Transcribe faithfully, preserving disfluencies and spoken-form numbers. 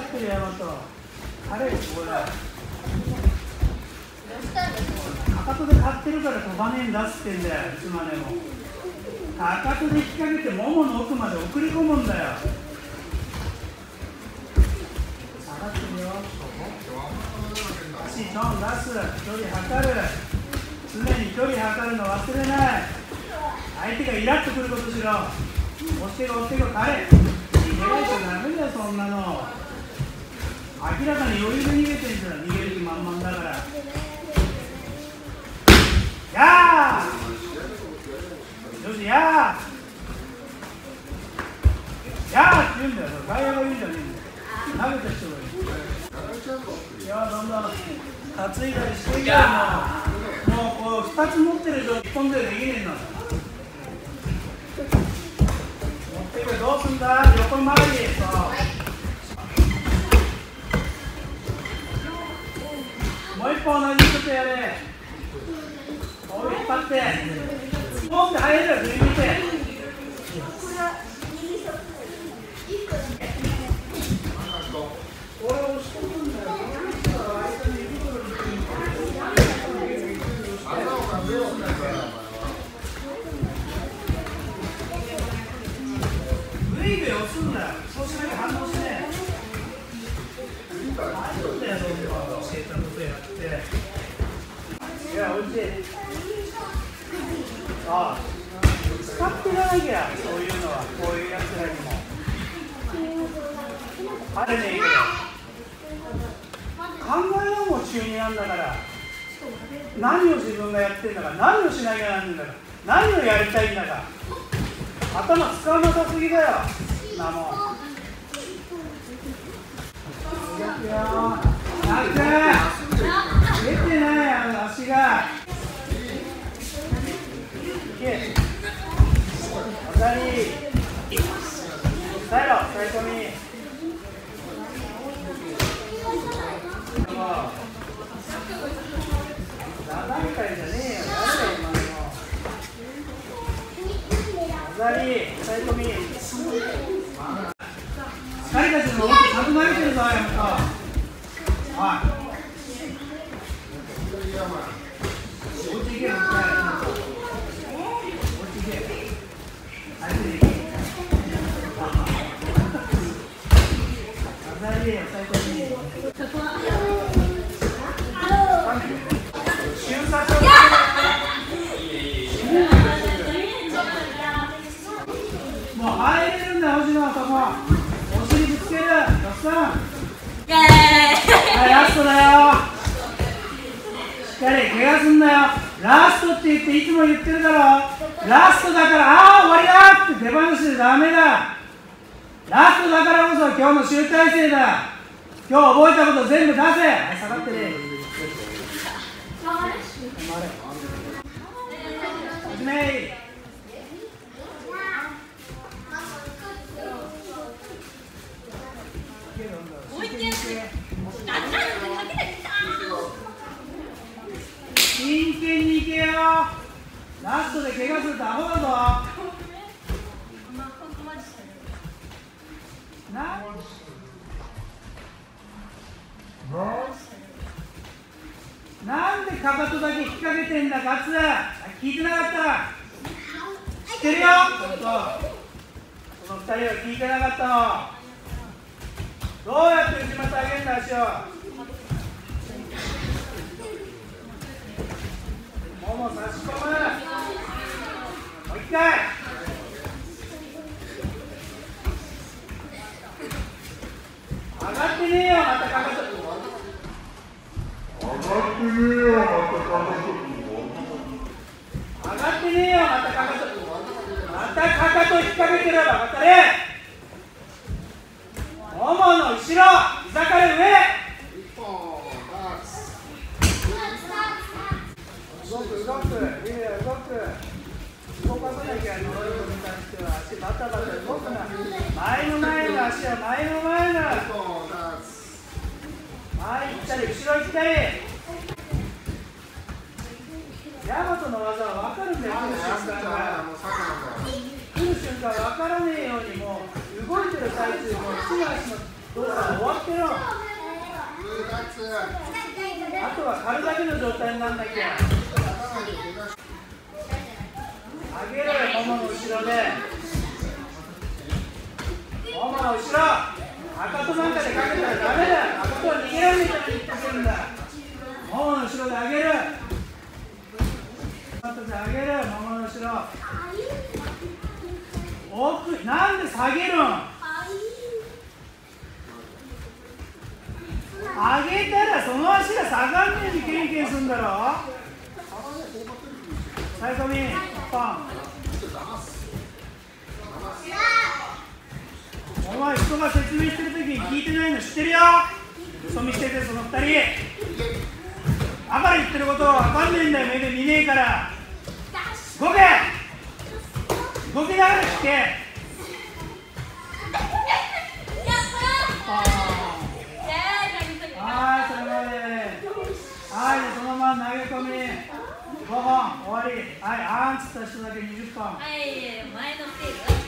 ってるヤマト。あれこれ。かかとで買ってるから飛ばねえんだっつってんだよ、いつまでも。かかとで引っ掛けてももの奥まで送り込むんだよ。下がってるよ。足ちょん出す、距離測る。常に距離測るの忘れない。相手がイラッとくることしろ。押してこ押してこ、彼。逃げないとダメだよ、そんなの。明らかに余裕で逃げてんじゃん、逃げる気満々だから。やーよし、やーやーって言うんだよ、外野が言うんじゃねえんだよ。投げた人がいる。いやー、どんどん担いだりしてんじゃん。もう、もうこうふたつ持ってるといっぽんでできねえんだ。持ってくれ、どうすんだ、横回り。そうもう一本同じことやれ。こう引っ張ってポンって入るよ、振り見て。これを押し込むんだよ。グイグイ押すんだよ。そうしなきゃ反応しねえ。なんだよ、そんな教えたことやって。いや、おいしい。ああ、使っていかなきゃ、そういうのは、こういうやつらにも。あれね、いいけど。考えようも中になんだから。何を自分がやってんだから、何をしなきゃなんだから、何をやりたいんだか。頭使わなさすぎだよ、なもん。いくよ。なく出てない、あの足が。いけ。当たり。耐えろ、耐え込み。ななみたいじゃねえよ、誰だよ、今の。当たり、耐え込み。疲れた人の動き、ちゃんと投げてるぞ、やめと。おい。落ちいけ、落ちいけ。落ちいけ。あれでいい。当たり、耐え込み。瞬殺をもう入れるんだよ、星の男。お尻ぶつける、よっさん。はい、ラストだよ。しっかり怪我すんなよ。ラストって言っていつも言ってるだろ。ラストだから、ああ終わりだって手放してダメだ。ラストだからこそ今日の集大成だ。今日覚えたこと全部出せ。はい、下がってね。始め。真剣にいけよ。ラストで怪我するとアホだぞ。ななんでかかとだけ引っ掛けてんだ、カツ。聞いてなかった。知ってるよ、ちょっと。このふたりは聞いてなかったの。どうやって内股上げるんだ、足を。もも差し込む。もう一回。上がってねえよ、またかかと。上がってねえよ、またかかと。上がってねえよ、またかかと。またかかと引っ掛けてるわ、バカタレ。ももの後ろ、膝から上。動く、動く、いいよ、動く。動かさなきゃ、ノロイドに関しては足バタバタ動くな。前の前の足は前の前の。前行ったり、後ろ行ったり。ヤマトの技は分かるんだよ、来る瞬間が。来る瞬間分からねえように、もう動いてる最中、もう手足の動作が終わってるわあとは体だけの状態なんだっけ。上げろよ、ももの後ろで。ももの後ろ。かかとなんかでかけたらダメだ。かかとは逃げられないために言ってるんだ。ももの後ろで上げる。かかとで上げる。ももの後ろ。奥、なんで下げるん。上げたらその足が下がんねえにケンケンするんだろ。さいこみポン。お前人が説明してる時に聞いてないの知ってるよ。嘘見しててその二人。だから言ってることは分かんねえんだよ。目で見ねえから。動け。動きながら聞け。はい、それまで。はい、そのまま投げ込み。ごほん終わり。はい、あーんつった人だけにじゅっぽん。 はい、前のステージ。